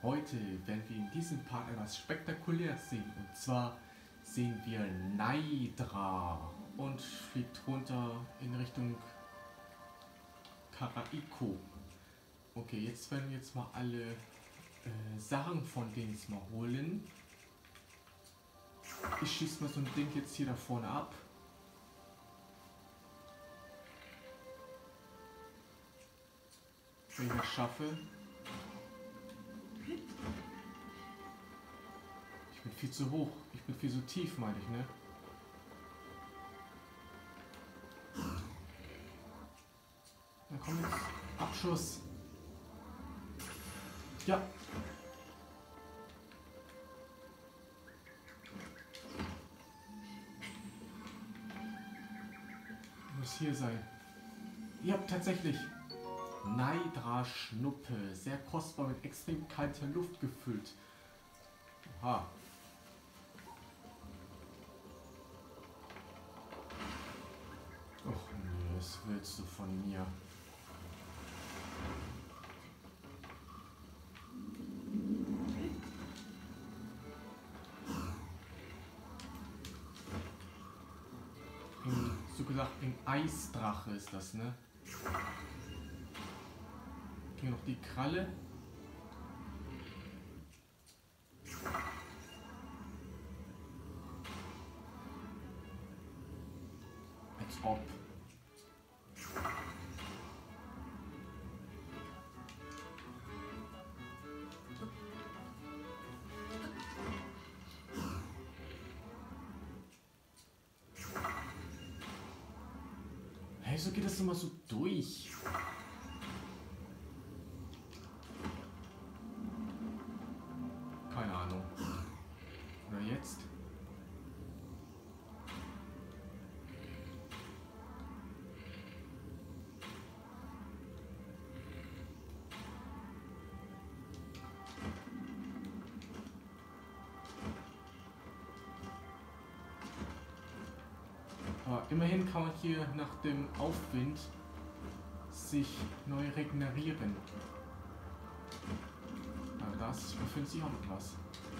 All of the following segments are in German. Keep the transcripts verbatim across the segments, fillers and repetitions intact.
Heute werden wir in diesem Part etwas Spektakuläres sehen. Und zwar sehen wir Naydra und fliegt runter in Richtung Karaiko. Okay, jetzt werden wir jetzt mal alle äh, Sachen von denen mal holen. Ich schieße mal so ein Ding jetzt hier da vorne ab. Wenn ich das schaffe. Ich bin viel zu hoch. Ich bin viel zu tief, meine ich, ne? Da kommt jetzt Abschuss. Ja. Muss hier sein. Ja, tatsächlich. Naydra Schnuppe. Sehr kostbar mit extrem kalter Luft gefüllt. Oha. Och nee, was willst du von mir? In, so gesagt, ein Eisdrache ist das, ne? Hier noch die Kralle. Als ob. Hey, so geht das immer so durch. Keine Ahnung. Oder jetzt? Aber immerhin kann man hier nach dem Aufwind sich neu regenerieren. Aber das befindet sich auch noch was.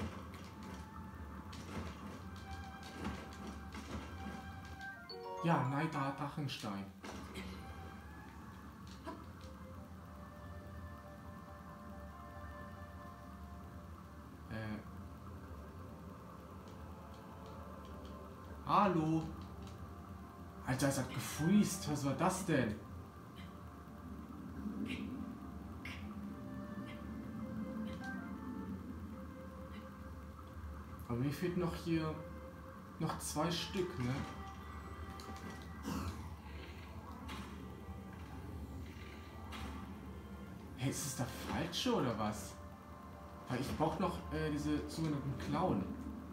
Ja, Naydra Drachenstein. Äh. Hallo? Alter, es hat gefreezed. Was war das denn? Aber mir fehlt noch hier noch zwei Stück, ne? Hey, ist es da falsch oder was? Weil ich brauche noch äh, diese sogenannten Klauen.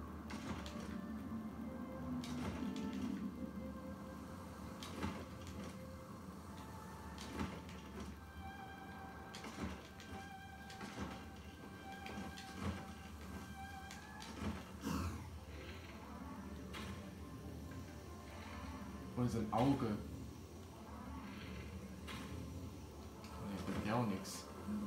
Oder so ein Auge. Ne, bringt ja auch nichts.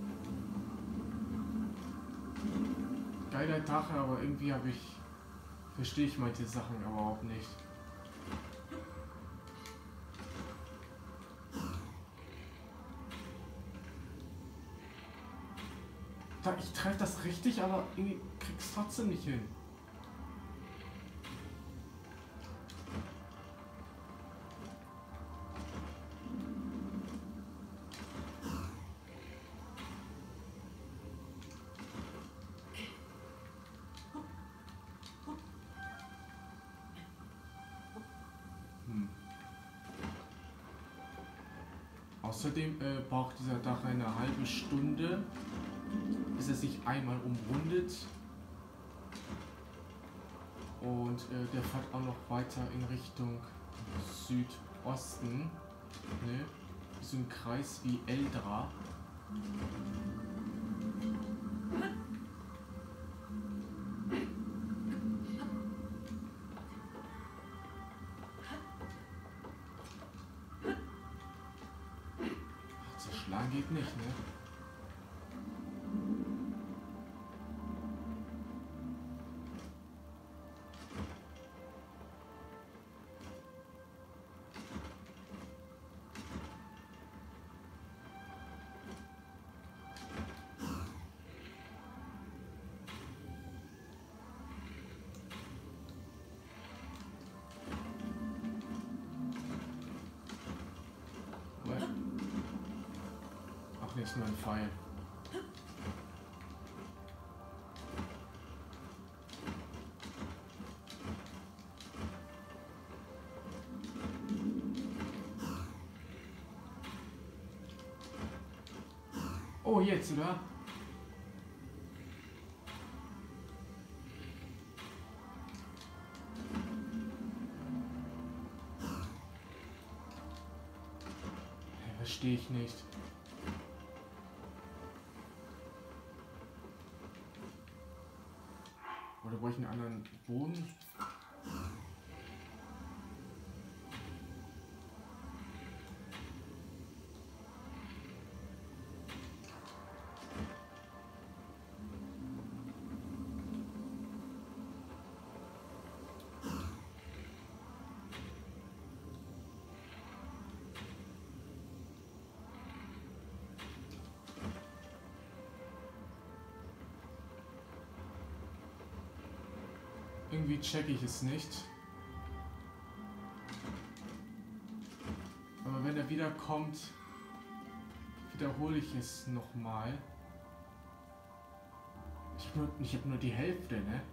Geiler Drache, aber irgendwie habe ich. Verstehe ich manche Sachen aber auch nicht. Ich treffe das richtig, aber irgendwie krieg's trotzdem nicht hin. Hm. Außerdem äh, braucht dieser Drache eine halbe Stunde, bis er sich einmal umrundet. Und äh, der fährt auch noch weiter in Richtung Südosten. Ne? So ein Kreis wie Eldra. Zerschlagen geht nicht, ne? nicht nur ein Pfeil. Oh, jetzt, oder? Verstehe ich nicht. Oder brauche ich einen anderen Bogen? Irgendwie checke ich es nicht. Aber wenn er wiederkommt, wiederhole ich es nochmal. Ich habe nur, ich hab nur die Hälfte, ne?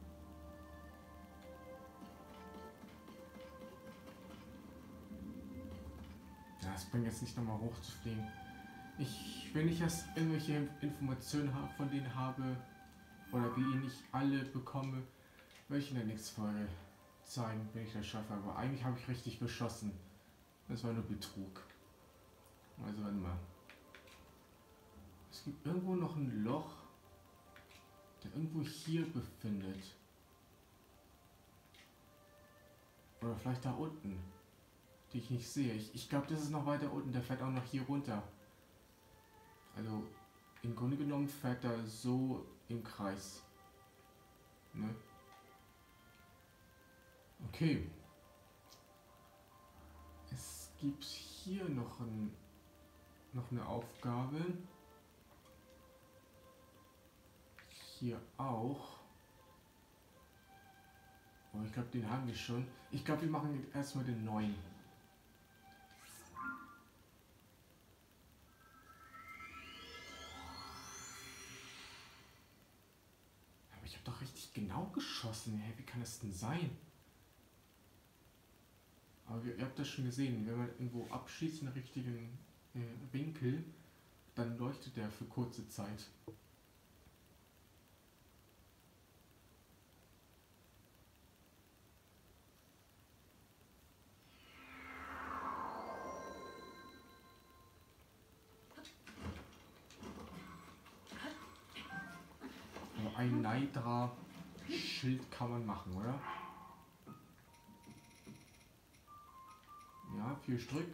Ja, es bringt jetzt nicht nochmal hochzufliegen. Ich, wenn ich erst irgendwelche Informationen habe, von denen habe, oder wie ich nicht alle bekomme, werde ich in der nächsten Folge zeigen, wenn ich das schaffe. Aber eigentlich habe ich richtig geschossen. Das war nur Betrug. Also warte mal. Es gibt irgendwo noch ein Loch, der irgendwo hier befindet. Oder vielleicht da unten, die ich nicht sehe. Ich, ich glaube, das ist noch weiter unten. Der fährt auch noch hier runter. Also im Grunde genommen fährt er so im Kreis. Ne? Okay. Es gibt hier noch, ein, noch eine Aufgabe. Hier auch. Oh, ich glaube, den haben wir schon. Ich glaube, wir machen erstmal den neuen. Aber ich habe doch richtig genau geschossen. Hey, wie kann das denn sein? Aber ihr habt das schon gesehen, wenn man irgendwo abschießt in den richtigen äh, Winkel, dann leuchtet der für kurze Zeit. Aber ein Naidra-Schild kann man machen, oder? Ja, vier Stück.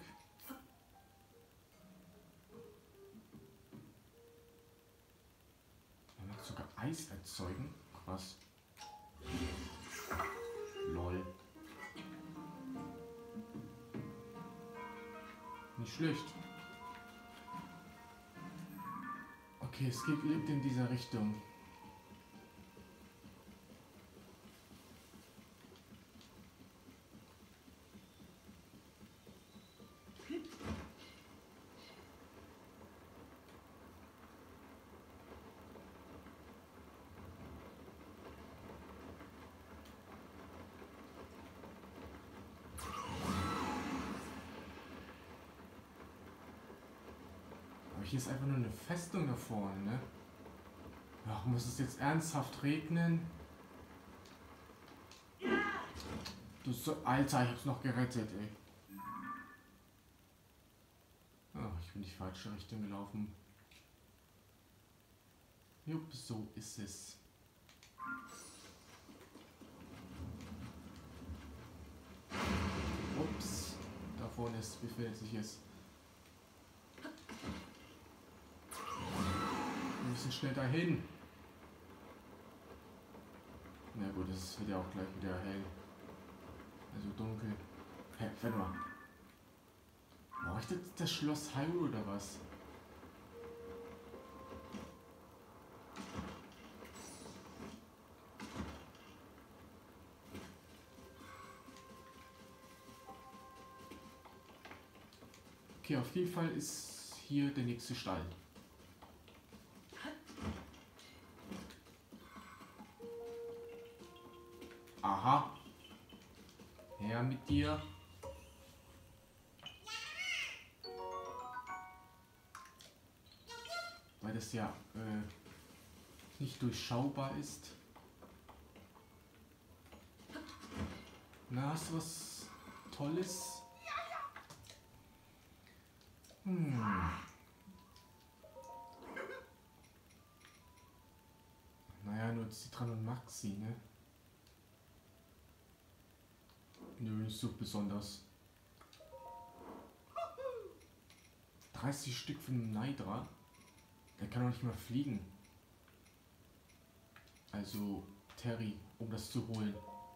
Man mag sogar Eis erzeugen. Krass. Lol. Nicht schlecht. Okay, es geht lebt in dieser Richtung. Hier ist einfach nur eine Festung da vorne, ne? Ach, muss es jetzt ernsthaft regnen? Du so, Alter, ich hab's noch gerettet, ey. Ach, ich bin in die falsche Richtung gelaufen. Jupp, so ist es. Ups, da vorne ist, befindet sich es. Wir müssen schnell dahin. Na gut, es wird ja auch gleich wieder hell. Also dunkel. Hä, warte mal. Brauche ich das, das Schloss Hyrule oder was? Okay, auf jeden Fall ist hier der nächste Stall. Aha. Her mit dir. Weil das ja äh, nicht durchschaubar ist. Na, hast du was Tolles? Hm. Naja, nur Citran und Maxi, ne? Nö, nicht so besonders. dreißig Stück für einen Naidra. Der kann doch nicht mal fliegen. Also Terry, um das zu holen.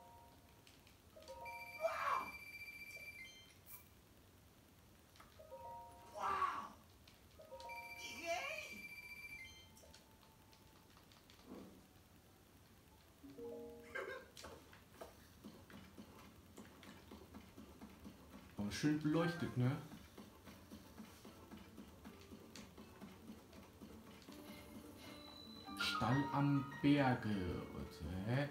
Aber schön beleuchtet, ne? Stall am Berge. Und, hä?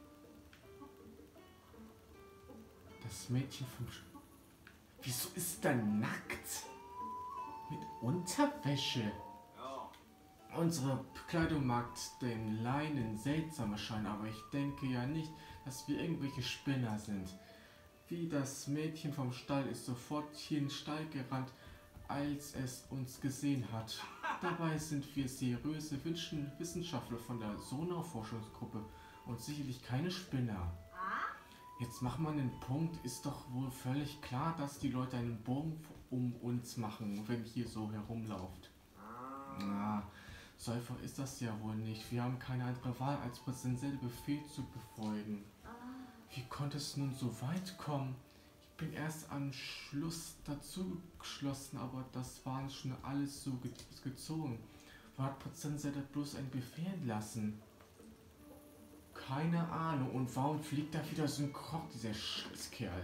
Das Mädchen vom Sch Wieso ist er nackt? Mit Unterwäsche. Unsere Kleidung mag den Leinen seltsam erscheinen, aber ich denke ja nicht, dass wir irgendwelche Spinner sind. Wie das Mädchen vom Stall ist sofort hier in den Stall gerannt, als es uns gesehen hat. Dabei sind wir seriöse Wissenschaftler von der Sonarforschungsgruppe und sicherlich keine Spinner. Jetzt macht man den Punkt, ist doch wohl völlig klar, dass die Leute einen Bogen um uns machen, wenn hier so herumläuft. Na, so einfach ist das ja wohl nicht. Wir haben keine andere Wahl, als präsidentielle Befehl zu befolgen. Wie konnte es nun so weit kommen? Ich bin erst am Schluss dazu geschlossen, aber das waren schon alles so ge gezogen. Wo hat Präsident bloß einen Befehl lassen? Keine Ahnung. Und warum fliegt da wieder so ein Krog, dieser Scheißkerl?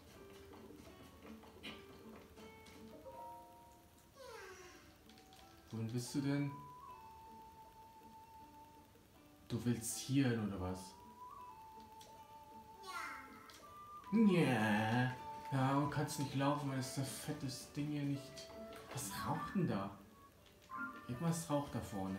Wohin bist du denn? Du willst hier hin, oder was? Ja. Ja, und kannst nicht laufen, weil das fettes Ding hier nicht... Was raucht denn da? Irgendwas raucht da vorne.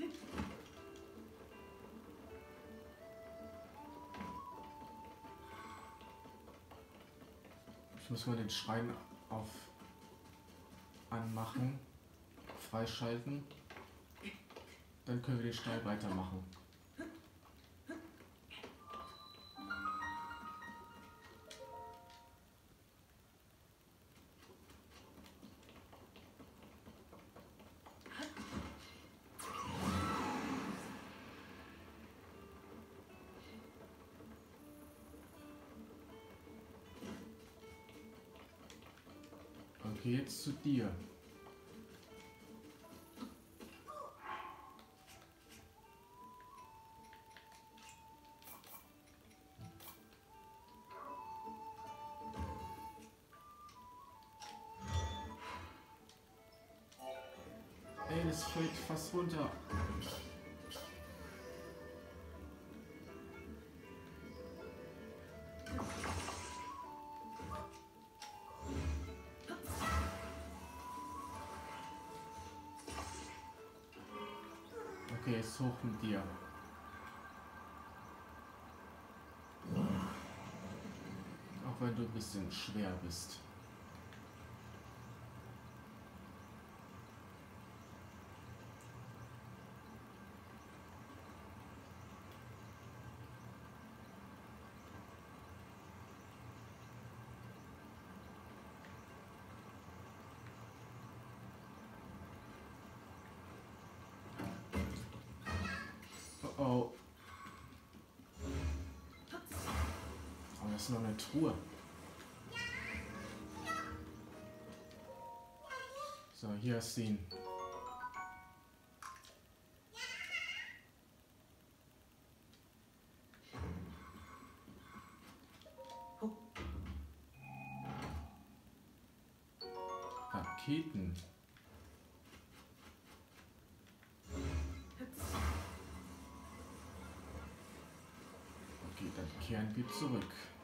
Ich muss mal den Schrein auf anmachen, freischalten. Dann können wir den Stall weitermachen. Okay, jetzt zu dir. Ey, das fällt fast runter. Okay, jetzt hoch mit dir. Auch wenn du ein bisschen schwer bist. Oh. Oh, das ist noch eine Truhe. So, hier hast du ihn. Raketen. Okay, dann kehren wir zurück.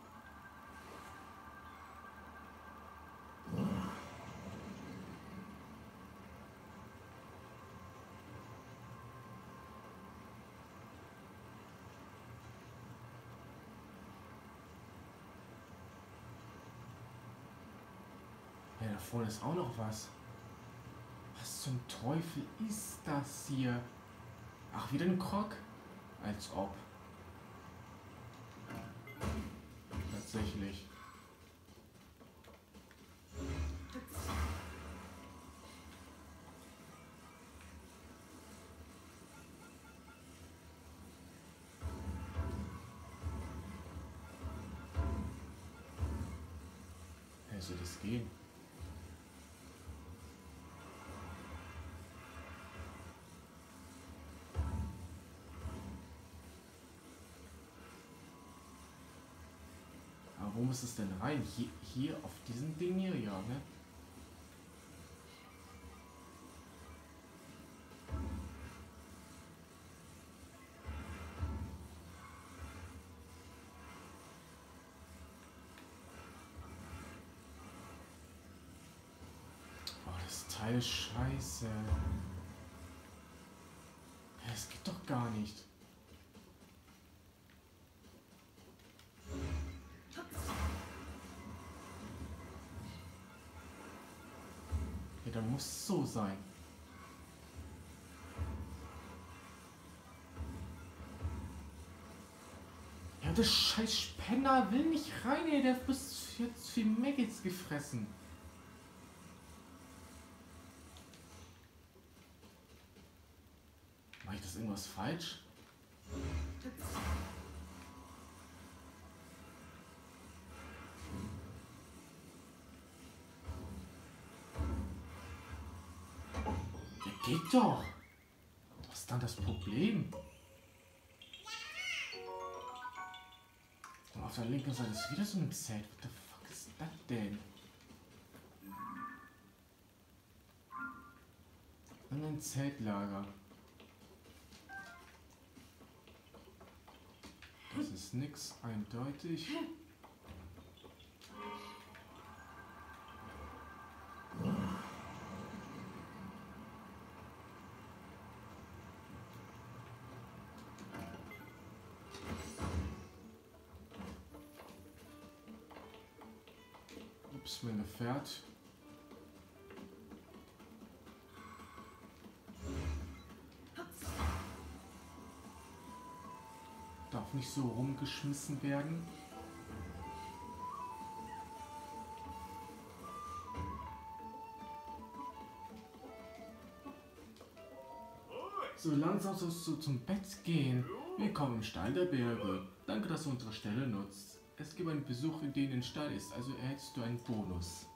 Ja, da vorne ist auch noch was. Was zum Teufel ist das hier? Ach, wieder ein Krog? Als ob. Tatsächlich. Wie soll das gehen? Aber wo muss es denn rein? Hier, hier auf diesem Ding hier, ja, ne? Oh, das Teil scheiße. Es geht doch gar nicht. Ja, dann muss es so sein. Ja, der scheiß Spinner will nicht rein, ey. Der hat bis jetzt viel Maggots gefressen. Mache ich das irgendwas falsch? Ja, geht doch. Was ist dann das Problem? Und auf der linken Seite ist wieder so ein Zelt. What the fuck ist das denn? Und ein Zeltlager. Das ist nix eindeutig. Ups, mein Gefährt. Darf nicht so rumgeschmissen werden. So langsam sollst du zum Bett gehen. Willkommen im Stall der Berge. Danke, dass du unsere Stelle nutzt. Es gibt einen Besuch, in dem ein Stall ist, also erhältst du einen Bonus.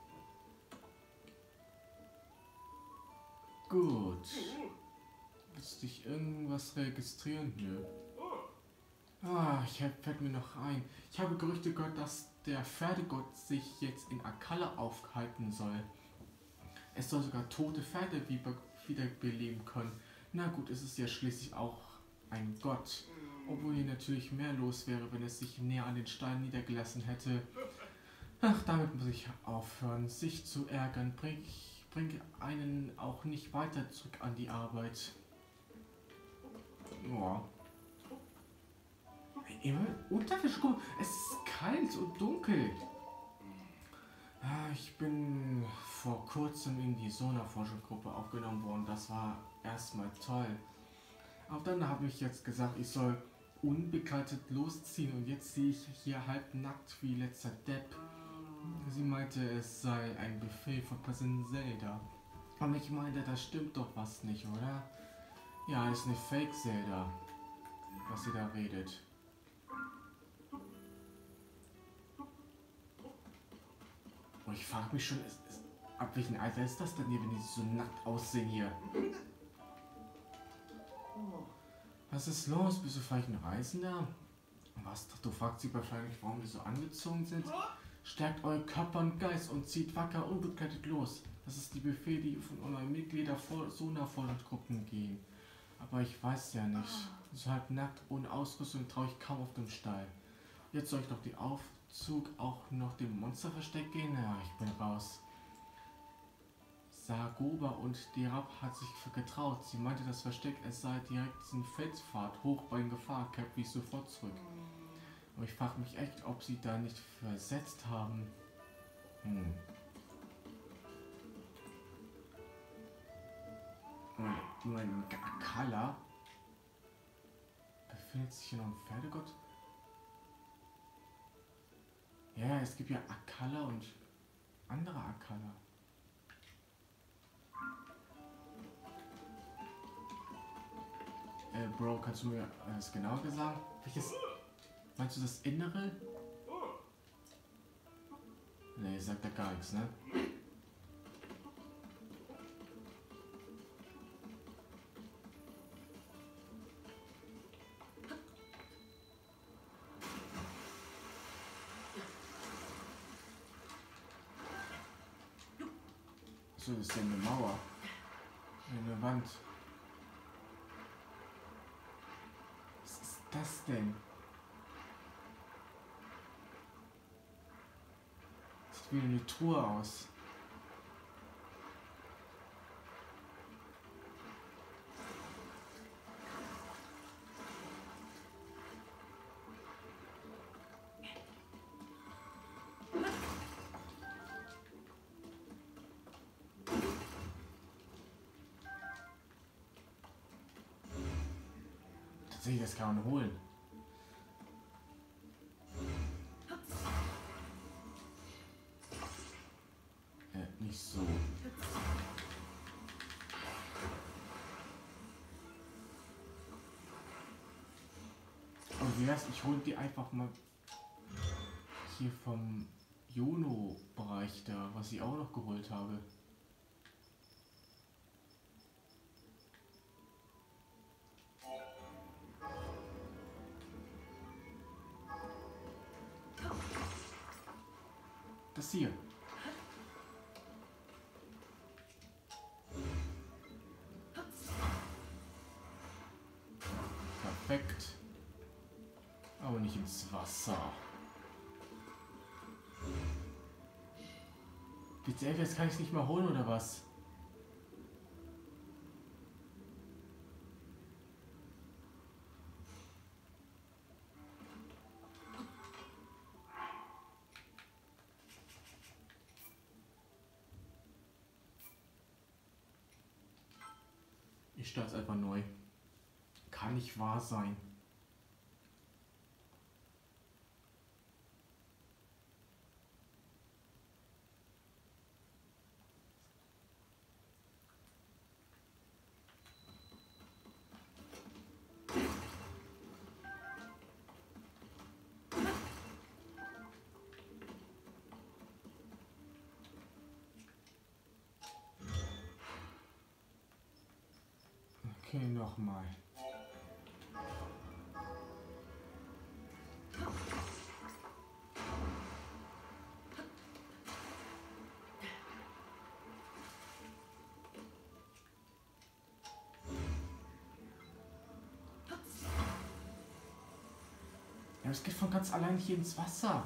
Gut. Willst du dich irgendwas registrieren hier? Ah, ich hab, fällt mir noch ein. Ich habe Gerüchte gehört, dass der Pferdegott sich jetzt in Akkala aufhalten soll. Es soll sogar tote Pferde wiederbeleben können. Na gut, es ist ja schließlich auch ein Gott. Obwohl hier natürlich mehr los wäre, wenn es sich näher an den Stein niedergelassen hätte. Ach, damit muss ich aufhören. Sich zu ärgern bringt bring einen auch nicht weiter zurück an die Arbeit. Ja. Immer Unterwäsche, guck mal, es ist kalt und dunkel. Ich bin vor kurzem in die Sona-Forschungsgruppe aufgenommen worden. Das war erstmal toll. Aber dann habe ich jetzt gesagt, ich soll unbegleitet losziehen und jetzt sehe ich hier halb nackt wie letzter Depp. Sie meinte, es sei ein Befehl von Präsident Zelda. Und ich meinte, das stimmt doch was nicht, oder? Ja, ist eine Fake Zelda, was sie da redet. Und ich frage mich schon, ist, ist, ab welchem Alter ist das denn hier, wenn die so nackt aussehen hier? Was ist los? Bist du vielleicht ein Reisender? Was? Du fragst sie wahrscheinlich, warum wir so angezogen sind. Stärkt euren Körper und Geist und zieht wacker unbegleitet los. Das ist die Befehle, die von euren Mitgliedern vor Sona-Forschungsgruppen gehen. Aber ich weiß ja nicht. So halb nackt, ohne Ausrüstung traue ich kaum auf dem Stall. Jetzt soll ich noch den Aufzug auch noch dem Monsterversteck gehen? Ja, ich bin raus. Sagoba und Derab hat sich getraut. Sie meinte, das Versteck, es sei direkt in Felsfahrt hoch bei Gefahr, kehrte ich sofort zurück. Und ich frage mich echt, ob sie da nicht versetzt haben. Hm. Mein Akala befindet sich hier noch ein Pferdegott? Ja, es gibt ja Akala und andere Akala. Äh, Bro, kannst du mir das genauer sagen? Welches? Meinst du das Innere? Ne, sagt er gar nichts, ne? So, das ist ja eine Mauer. Eine Wand. Was ist das denn? Sieht wie eine Truhe aus. Tatsächlich, das kann man holen. Äh, nicht so. Und wie wär's, ich hol die einfach mal hier vom Jono-Bereich da, was ich auch noch geholt habe. Das hier. Perfekt. Aber nicht ins Wasser. Bitte, jetzt kann ich es nicht mehr holen, oder was? Ich starte es einfach neu. Kann nicht wahr sein. Okay, nochmal. Ja, es geht von ganz allein hier ins Wasser.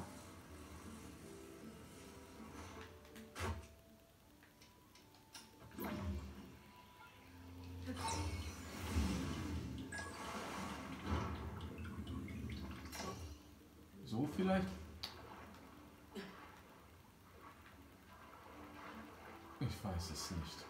So vielleicht? Ich weiß es nicht.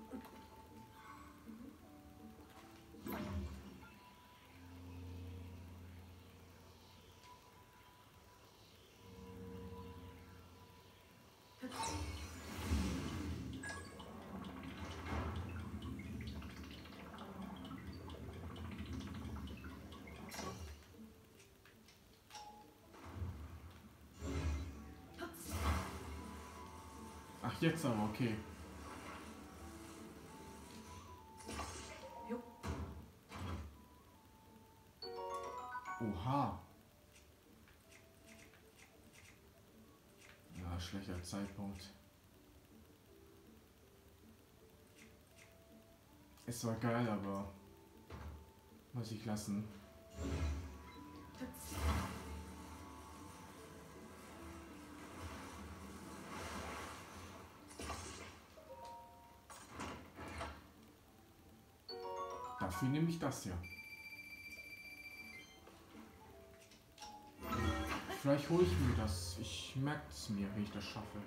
Ach, jetzt aber, okay. Oha. Ja, schlechter Zeitpunkt. Es war geil, aber muss ich lassen. Dafür nehme ich das ja. Vielleicht hole ich mir das. Ich merke es mir, wie ich das schaffe.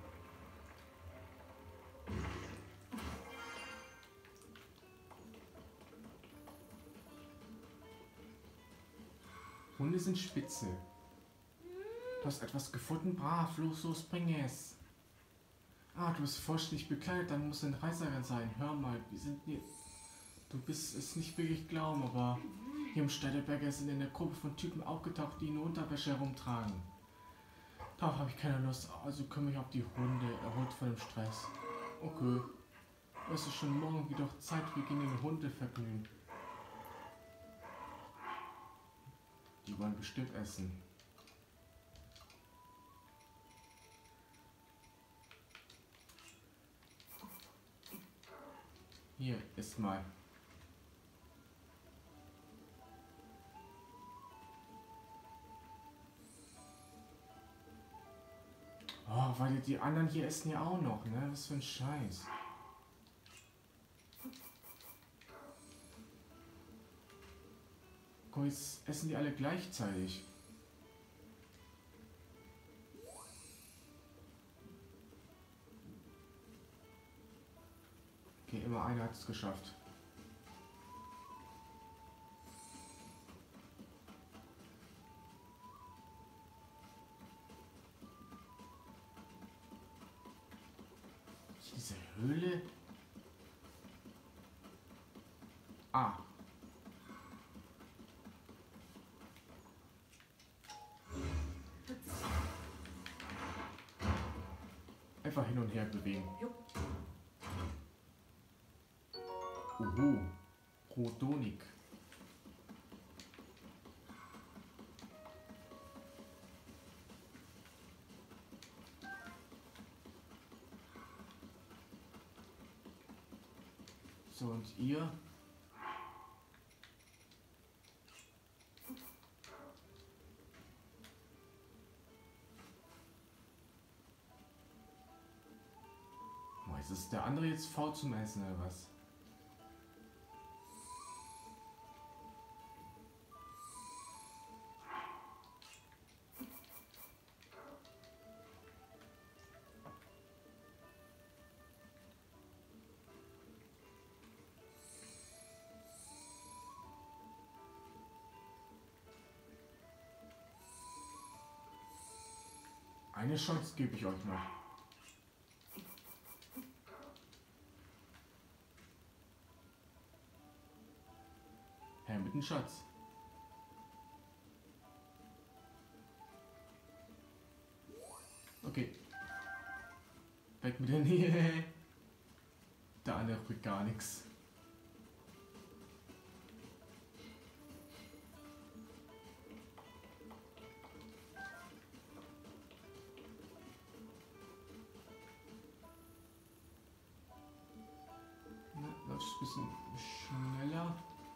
Hunde sind spitze. Du hast etwas gefunden? Brav, los, los, bring es. Ah, du bist vollständig bekleidet, dann muss ein Reißerin sein. Hör mal, wir sind hier... Du bist es nicht wirklich glauben, aber hier im Städteberger sind in der Gruppe von Typen aufgetaucht, die eine Unterwäsche herumtragen. Darauf habe ich keine Lust, also kümmere ich auf die Hunde, erholt von dem Stress. Okay. Es ist schon morgen wieder Zeit, wir gehen in den Hundevergnügen. Die wollen bestimmt essen. Hier, isst mal. Oh, weil die anderen hier essen ja auch noch, ne? Was für ein Scheiß. Guck, jetzt essen die alle gleichzeitig. Okay, immer einer hat es geschafft. Diese Höhle? Ah. Einfach hin und her bewegen. Uhu. Rotonik. So, und ihr? Oh, ist es der andere jetzt faul zum Essen oder was? Eine Chance gebe ich euch noch. Herr mit dem Schatz. Okay. Weg mit der Nähe. Der andere kriegt gar nichts. Läuft ein bisschen schneller.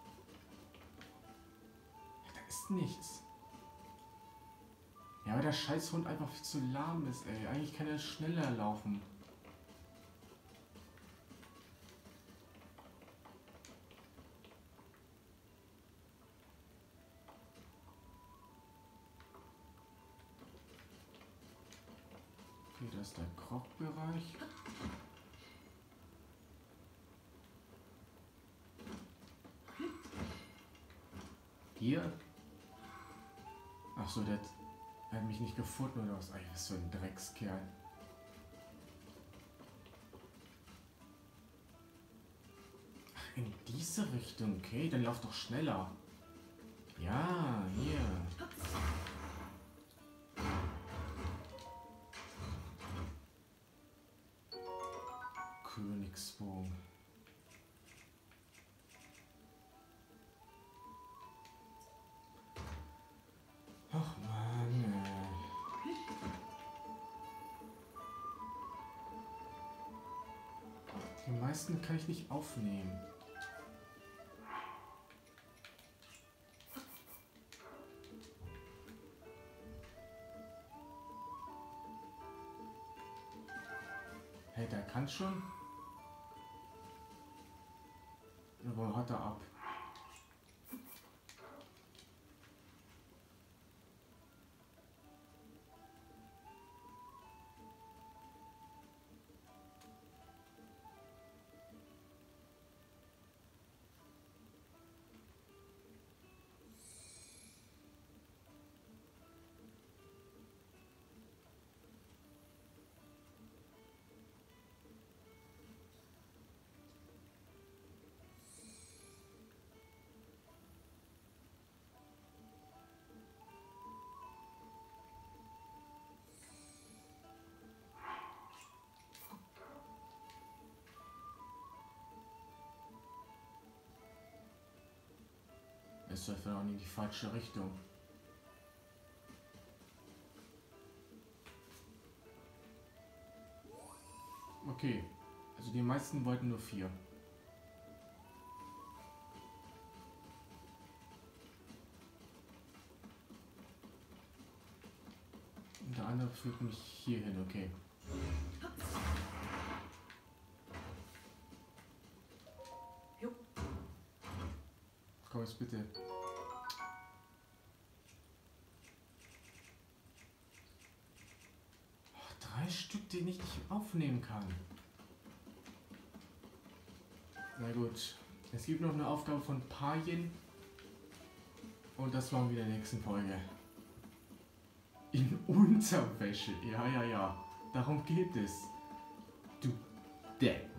Da ist nichts. Ja, weil der Scheißhund einfach viel zu lahm ist, ey. Eigentlich kann er schneller laufen. Okay, das ist der Krogbereich. Hier. Ach so, der hat mich nicht gefunden oder was? Ey, was für ein Dreckskerl. Ach, in diese Richtung. Okay, dann lauf doch schneller. Ja, hier. Königsbogen. Ach Mann, ey. Die meisten kann ich nicht aufnehmen. Hey, der kann schon. Aber hat er ab. Es läuft dann auch in die falsche Richtung. Okay, also die meisten wollten nur vier. Und der andere führt mich hier hin, okay. Komm jetzt bitte. Oh, drei Stück, die ich nicht aufnehmen kann. Na gut. Es gibt noch eine Aufgabe von Pajen. Und das machen wir in der nächsten Folge. In Unterwäsche. Ja, ja, ja. Darum geht es. Du Depp.